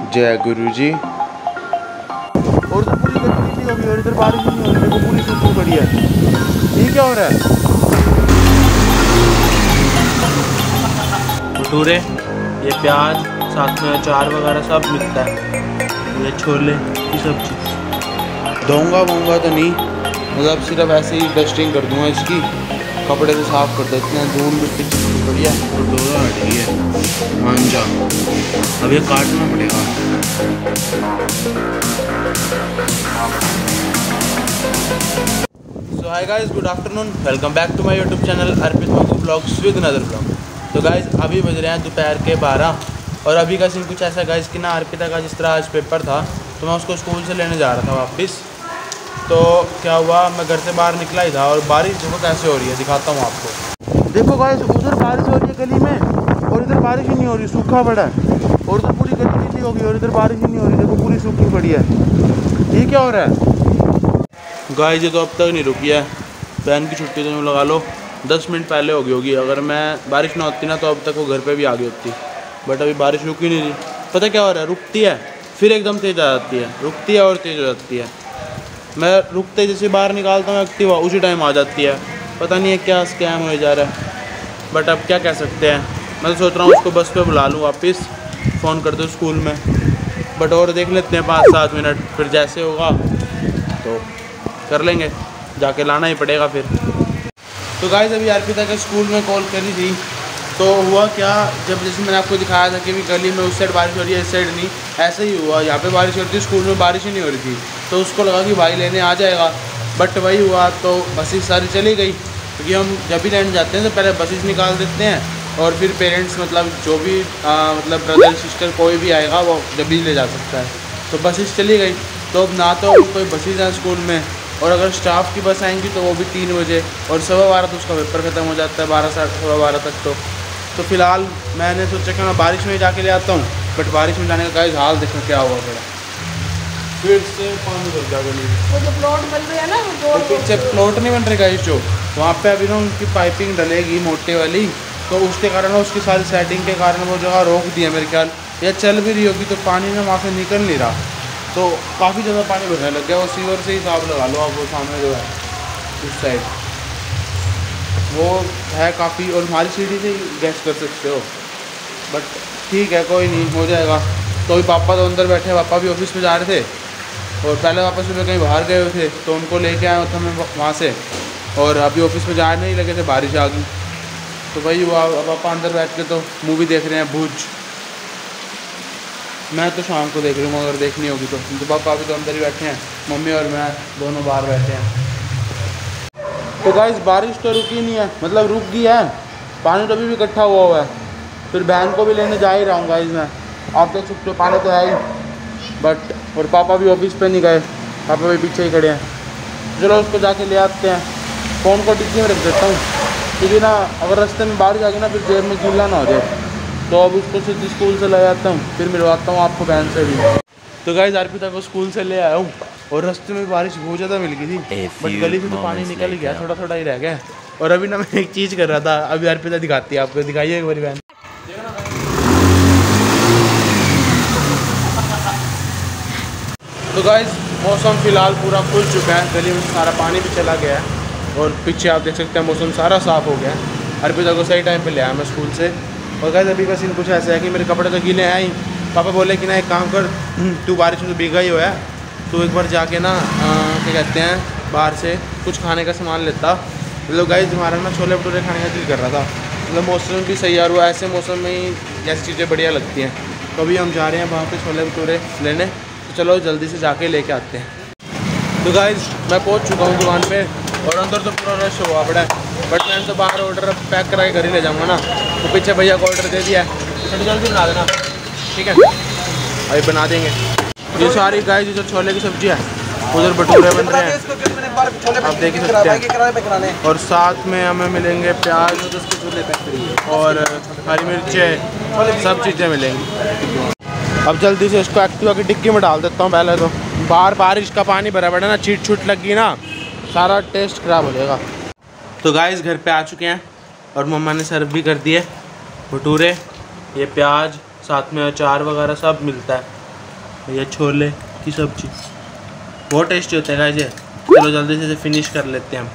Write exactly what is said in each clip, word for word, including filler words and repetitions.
जय गुरु जी। और तो पूरी गर्मी नहीं होगी और इधर बारिश नहीं हो रही, देखो पूरी सूखी पड़ी है। ये क्या हो रहा है? भटूरे, ये प्याज, साथ में अचार वगैरह सब मिलता है। ये छोले की सब्जी। धोऊंगा वोऊंगा तो नहीं, मतलब सिर्फ ऐसे ही डस्टिंग कर दूंगा इसकी, कपड़े से साफ कर देते हैं। धूल मिट्टी चिपकी पड़ी है और डोरा हटी है मांझा। अब ये काटना पड़ेगा। So hi guys, good afternoon, welcome back to my YouTube channel Arpit मकू ब्लॉग्स विद अनदर ब्लॉग। तो गाइस अभी बज रहे हैं दोपहर के बारह और अभी का सीन कुछ ऐसा गाइस कि ना अर्पिता का जिस तरह आज पेपर था तो मैं उसको स्कूल से लेने जा रहा था वापस। तो क्या हुआ, मैं घर से बाहर निकला ही था और बारिश देखो कैसे हो रही है, दिखाता हूँ आपको। देखो गाइस, उधर बारिश हो रही है गली में और इधर बारिश ही नहीं हो रही, सूखा पड़ा है। और उधर पूरी गली नीली होगी और इधर बारिश ही नहीं हो रही, देखो पूरी सूखी पड़ी है। ये क्या हो रहा है गाइस? ये तो अब तक नहीं रुकी है। बहन की छुट्टी तो लगा लो दस मिनट पहले हो गई होगी। अगर मैं बारिश ना होती ना तो अब तक वो घर पे भी आ गई होती, बट अभी बारिश रुकी नहीं रही। पता क्या हो रहा है, रुकती है फिर एकदम तेज़ आ जाती है, रुकती है और तेज़ हो जाती है। मैं रुकते जैसे बाहर निकालता हूँ एक्टिवा, उसी टाइम आ जाती है। पता नहीं है क्या स्कैम हो जा रहा है, बट अब क्या कह सकते हैं। मैं तो सोच रहा हूँ उसको बस पे बुला लूँ वापस, फ़ोन कर दूँ स्कूल में, बट और देख लेते हैं पाँच सात मिनट, फिर जैसे होगा तो कर लेंगे, जाके लाना ही पड़ेगा फिर। तो गाइस अभी अर्पिता के स्कूल में कॉल करी थी तो हुआ क्या, जब जैसे मैंने आपको दिखाया था कि भी गली में उस साइड बारिश हो रही है, इस साइड नहीं, ऐसा ही हुआ। यहाँ पे बारिश हो रही थी, स्कूल में बारिश ही नहीं हो रही थी। तो उसको लगा कि भाई लेने आ जाएगा, बट वही हुआ तो बसेस सारी चली गई। क्योंकि हम जब भी लेने जाते हैं तो पहले बसेस निकाल देते हैं और फिर पेरेंट्स मतलब जो भी आ, मतलब ब्रदर सिस्टर कोई भी आएगा वो जब भी ले जा सकता है। तो बसेस चली गई, तो अब ना तो कोई बसेस हैं स्कूल में, और अगर स्टाफ की बस आएंगी तो वो भी तीन बजे, और सवा बारह तो उसका पेपर ख़त्म हो जाता है, बारह साढ़े सवा बारह तक। तो तो फिलहाल मैंने सोचा कि मैं बारिश में ही जाके ले आता हूँ, बट बारिश में जाने का गाइस हाल देखो क्या हुआ पड़ा, फिर से पानी भर गया गली में। वो जो प्लॉट बन रहे हैं ना, वो तो पीछे प्लॉट नहीं बन रहे गाइस, जो वहाँ पे अभी ना उनकी पाइपिंग डलेगी मोटे वाली, तो उसके कारण उसकी सारी सेटिंग के कारण वो जगह रोक दी है मेरे ख्याल, या चल भी रही होगी तो पानी ना वहाँ से निकल नहीं रहा, तो काफ़ी ज़्यादा पानी भरने लग गया। वो सीवर से हिसाब लगा लो आप, वो सामने जो है उस साइड वो है काफ़ी, और हमारी सीढ़ी से गैस कर सकते हो, बट ठीक है कोई नहीं, हो जाएगा। तो अभी पापा तो अंदर बैठे, पापा भी ऑफिस में जा रहे थे और पहले पापा सुबह कहीं बाहर गए हुए थे तो उनको लेके आया था मैं वहाँ से, और अभी ऑफिस में जाने नहीं लगे थे, बारिश आ गई। तो वही हुआ, अब पापा अंदर बैठ के तो मूवी देख रहे हैं भूज। मैं तो शाम को देख रही हूँ, अगर देखनी होगी तो, तो पापा अभी तो अंदर ही बैठे हैं, मम्मी और मैं दोनों बाहर बैठे हैं। तो गाइस बारिश तो रुकी नहीं है, मतलब रुक गई है, पानी तो अभी भी इकट्ठा हुआ हुआ है। फिर बहन को भी लेने जा ही रहा हूँ गाइस मैं, आप देख सकते हो पानी तो है ही, बट और पापा भी ऑफिस पे नहीं गए, पापा भी पीछे ही खड़े हैं। चलो उसको जाके ले आते हैं, फ़ोन को डिक्की में रख देता हूँ, क्योंकि ना अगर रास्ते में बारिश आ गई ना फिर जेब में गीला ना हो जाए। तो अब उसको सीधे स्कूल से ले जाता हूँ, फिर मिलवाता हूँ आपको बहन से भी। तो गाइस अर्पिता को स्कूल से ले आया हूँ और रास्ते में बारिश बहुत ज़्यादा मिल गई थी, बट गली से तो पानी निकल गया, थोड़ा थोड़ा ही रह गया। और अभी ना मैं एक चीज़ कर रहा था, अभी अर्पिता दिखाती है आपको, दिखाइए एक बारी बहन। तो गाइस मौसम फ़िलहाल पूरा खुल चुका है, गली में सारा पानी भी चला गया है और पीछे आप देख सकते हैं मौसम सारा साफ़ हो गया है। अर्पिता को सही टाइम पे ले आया मैं स्कूल से। और गाइस अभी का सीन कुछ ऐसा है कि मेरे कपड़े तो गीले हैं ही, पापा बोले कि ना एक काम कर, तू बारिश में तो भीगा ही हुआ है, तो एक बार जाके ना क्या कहते हैं बाहर से कुछ खाने का सामान लेता। मतलब गाइस हमारा ना छोले भटूरे खाने का दिल कर रहा था, मतलब मौसम भी सही आ रहा है, ऐसे मौसम में ही जैसी चीज़ें बढ़िया लगती हैं। तो अभी हम जा रहे हैं वहाँ पे छोले भटूरे लेने, तो चलो जल्दी से जाके लेके आते हैं। तो गाइस मैं पहुँच चुका हूँ दुकान पे और अंदर तो पूरा रश हुआ पड़ा है, बट मैंने तो बाहर ऑर्डर पैक करा के घर ही ले जाऊँगा ना। तो पीछे भैया को ऑर्डर दे दिया है, थोड़ी जल्दी बना देना, ठीक है अभी बना देंगे। ये सारी गाइस जो छोले की सब्जी है, उधर भटूरे बन रहे हैं आप देख ही सकते हैं, और साथ में हमें मिलेंगे प्याज और हरी मिर्चें, सब चीज़ें मिलेंगी। अब जल्दी से इसको एक्टिवा की डिक्की में डाल देता हूँ पहले तो, बाहर बारिश का पानी भरा पड़ा ना, छीट छूट लगी ना, सारा टेस्ट खराब हो जाएगा। तो गाइस घर पे आ चुके हैं और मम्मा ने सर्व भी कर दिए भटूरे, ये प्याज, साथ में अचार वगैरह सब मिलता है। ये छोले की सब्जी बहुत टेस्टी होता है गाइस ये। चलो जल्दी से फिनिश कर लेते हैं हम।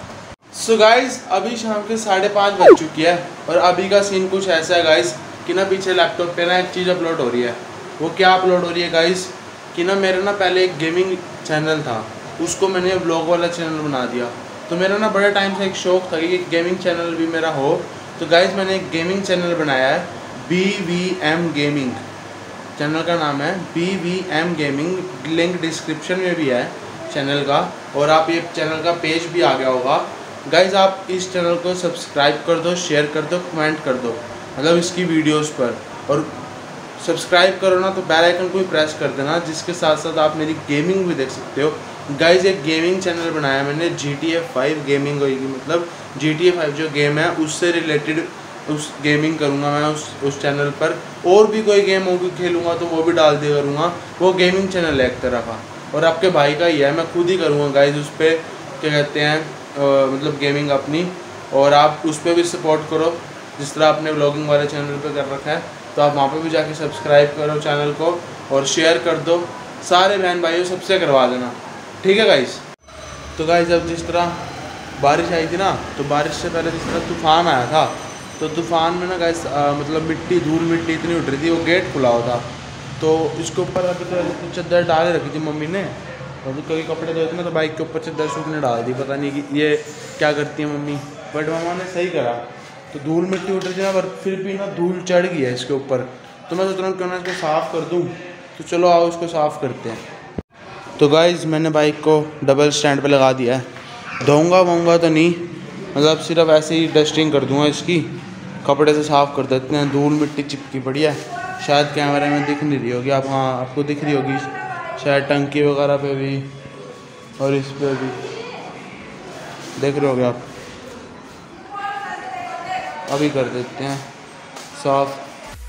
सो so गाइज अभी शाम के साढ़े पाँच बज चुकी है और अभी का सीन कुछ ऐसा है गाइज कि ना पीछे लैपटॉप पे ना एक चीज़ अपलोड हो रही है। वो क्या अपलोड हो रही है गाइज कि ना मेरा ना पहले एक गेमिंग चैनल था, उसको मैंने ब्लॉग वाला चैनल बना दिया। तो मेरा ना बड़े टाइम से एक शौक़ था कि गेमिंग चैनल भी मेरा हो। तो गाइज मैंने एक गेमिंग चैनल बनाया है, B V M gaming channel का नाम है, B V M gaming. Link description में भी है चैनल का, और आप ये चैनल का पेज भी आ गया होगा। गाइज आप इस चैनल को सब्सक्राइब कर दो, शेयर कर दो, कमेंट कर दो, मतलब इसकी वीडियोस पर। और सब्सक्राइब करो ना तो बेल आइकन को भी प्रेस कर देना, जिसके साथ साथ आप मेरी गेमिंग भी देख सकते हो। गाइज एक गेमिंग चैनल बनाया मैंने, G T A five gaming होगी, मतलब जी टी ए फाइव जो गेम है उससे रिलेटेड उस गेमिंग करूँगा मैं उस उस चैनल पर। और भी कोई गेम होगी खेलूँगा तो वो भी डाल दिया करूँगा। वो गेमिंग चैनल है एक तरह का, और आपके भाई का ही है, मैं खुद ही करूँगा गाइज उस पर क्या कहते हैं आ, मतलब गेमिंग अपनी। और आप उस पर भी सपोर्ट करो जिस तरह आपने व्लॉगिंग वाले चैनल पे कर रखा है। तो आप वहाँ पे भी जाके सब्सक्राइब करो चैनल को और शेयर कर दो, सारे बहन भाइयों सबसे करवा देना, ठीक है गाइज। तो गाइज अब जिस तरह बारिश आई थी ना, तो बारिश से पहले जिस तरह तूफ़ान आया था, तो तूफ़ान में ना गाइज मतलब मिट्टी धूल मिट्टी इतनी उठ रही थी, वो गेट खुला हुआ था। तो इसके ऊपर अभी तो चद्दर डाल रखी थी मम्मी ने, और कभी कपड़े धोते ना तो बाइक के ऊपर चद्दर सूखने डाल दी। पता नहीं कि ये क्या करती है मम्मी, बट मम्मा ने सही करा। तो धूल मिट्टी उठ रही थी ना, पर फिर भी ना धूल चढ़ गई है इसके ऊपर। तो मैं सोच रहा हूँ क्यों ना इसको साफ़ कर दूँ। तो चलो आओ इसको साफ़ करते हैं। तो गाइज़ मैंने बाइक को डबल स्टैंड पे लगा दिया है। धोऊंगा वोऊंगा तो नहीं, मतलब सिर्फ ऐसे ही डस्टिंग कर दूँगा इसकी, कपड़े से साफ़ कर देते हैं। धूल मिट्टी चिपकी पड़ी है, शायद कैमरे में दिख नहीं रही होगी आप, हाँ आपको दिख रही होगी शायद, टंकी वगैरह पे भी और इस पे भी देख रहे होगे आप। अभी कर देते हैं साफ।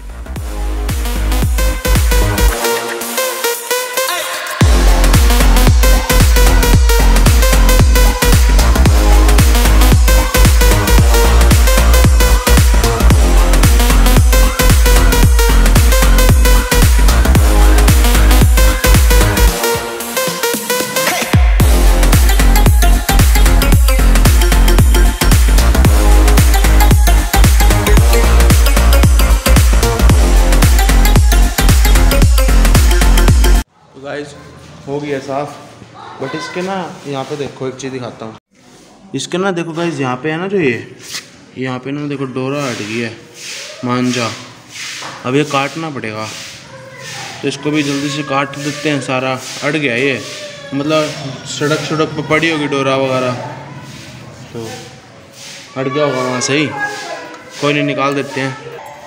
गाइस हो गया साफ़, बट इसके ना यहाँ पे देखो एक चीज़ दिखाता हूँ। इसके ना देखो गाइस यहाँ पे है ना जो ये यहाँ पे ना देखो डोरा हट गई है मांझा, अब ये काटना पड़ेगा। तो इसको भी जल्दी से काट देते हैं, सारा अट गया ये, मतलब सड़क सड़क पर पड़ी होगी डोरा वगैरह, तो हट गया होगा वहाँ से ही। कोई नहीं, निकाल देते हैं।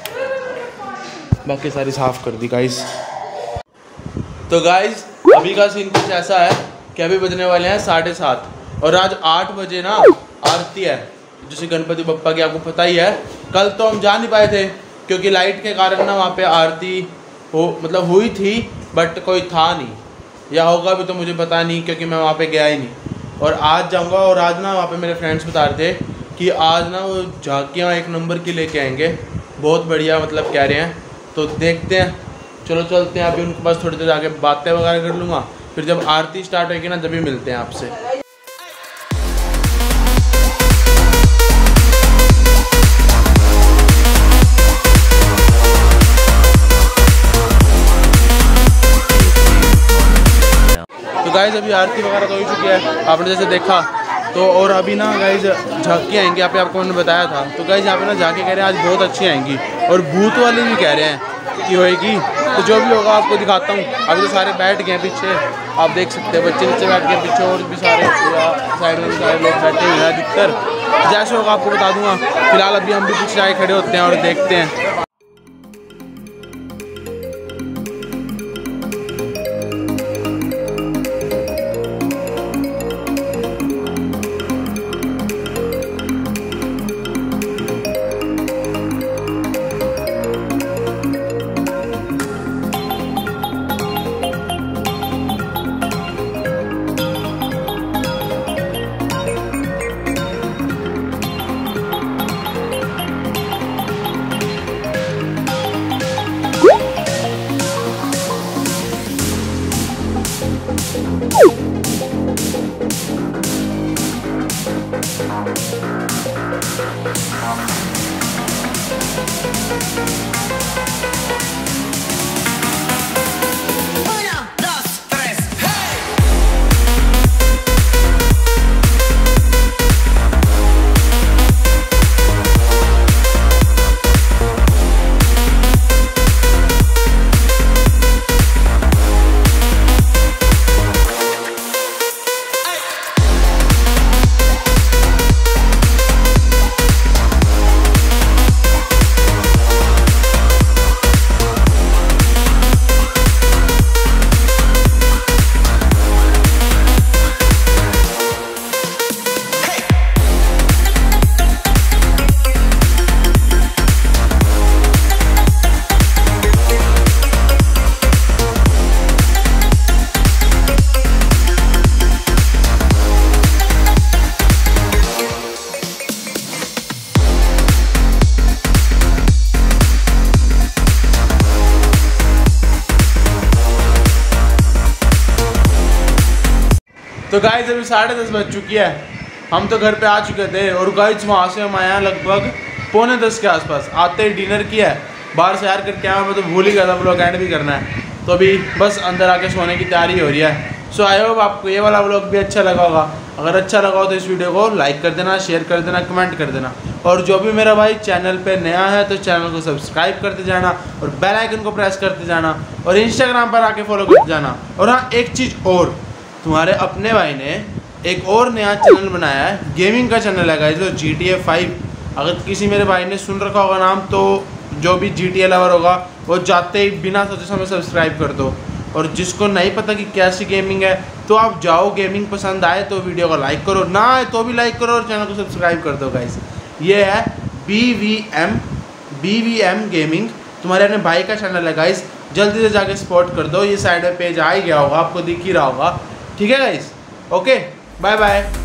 बाकी सारी साफ़ कर दी गाइस। तो गाइज अभी का सीन कुछ ऐसा है कि अभी बजने वाले हैं साढ़े सात, और आज आठ बजे ना आरती है, जैसे गणपति बप्पा की आपको पता ही है। कल तो हम जा नहीं पाए थे क्योंकि लाइट के कारण ना वहाँ पे आरती हो मतलब हुई थी, बट कोई था नहीं, या होगा भी तो मुझे पता नहीं क्योंकि मैं वहाँ पे गया ही नहीं। और आज जाऊँगा, और आज ना वहाँ पे मेरे फ्रेंड्स बता रहे थे कि आज ना वो झांकियाँ एक नंबर की लेके आएंगे, बहुत बढ़िया मतलब कह रहे हैं। तो देखते हैं, चलो चलते हैं। अभी उनके पास थोड़ी देर आगे बातें वगैरह कर लूँगा, फिर जब आरती स्टार्ट होगी ना तभी मिलते हैं आपसे। तो गाइज अभी आरती वगैरह तो हो चुकी है आपने जैसे देखा। तो और अभी ना गाइज झांकी आएंगी, यहाँ पे आपको मैंने बताया था। तो गाइज यहाँ पे ना झांकी कह रहे हैं आज बहुत अच्छी आएंगी, और भूत वाली भी कह रहे हैं कि होएगी। तो जो भी होगा आपको दिखाता हूँ। अभी तो सारे बैठ गए हैं पीछे, आप देख सकते हैं बच्चे नीचे बैठ गए पीछे, और भी सारे साइड में भी सारे लोग बैठे हुए हैं अधिकतर। जैसे होगा आपको बता दूंगा। फिलहाल अभी हम भी पीछे आए खड़े होते हैं और देखते हैं। तो गाइस अभी साढ़े दस बज चुकी है, हम तो घर पे आ चुके थे और गाइस वहाँ से हम आए लगभग पौने दस के आसपास। आते ही डिनर किया है, बाहर से यार करके आया, मैं तो भूल ही गया था व्लॉग एंड भी करना है। तो अभी बस अंदर आके सोने की तैयारी हो रही है। सो आई होप आपको ये वाला व्लॉग भी अच्छा लगा होगा। अगर अच्छा लगा हो तो इस वीडियो को लाइक कर देना, शेयर कर देना, कमेंट कर देना। और जो भी मेरा भाई चैनल पे नया है तो चैनल को सब्सक्राइब करते जाना और बेल आइकन को प्रेस करते जाना और इंस्टाग्राम पर आके फॉलो करते जाना। और हाँ, एक चीज़ और, तुम्हारे अपने भाई ने एक और नया चैनल बनाया है, गेमिंग का चैनल है guys, G T A five. अगर किसी मेरे भाई ने सुन रखा होगा नाम, तो जो भी जी टी ए लवर होगा वो जाते ही बिना सोचे समझे सब्सक्राइब कर दो। और जिसको नहीं पता कि कैसी गेमिंग है तो आप जाओ, गेमिंग पसंद आए तो वीडियो को लाइक करो, ना आए तो भी लाइक करो और चैनल को सब्सक्राइब कर दो गाइस। ये है B V M B V M gaming, तुम्हारे अपने भाई का चैनल है गाइस, जल्दी से जाके सपोर्ट कर दो। ये साइड में पेज आ ही गया होगा, आपको दिख ही रहा होगा। ठीक है गाइस, ओके, बाय बाय।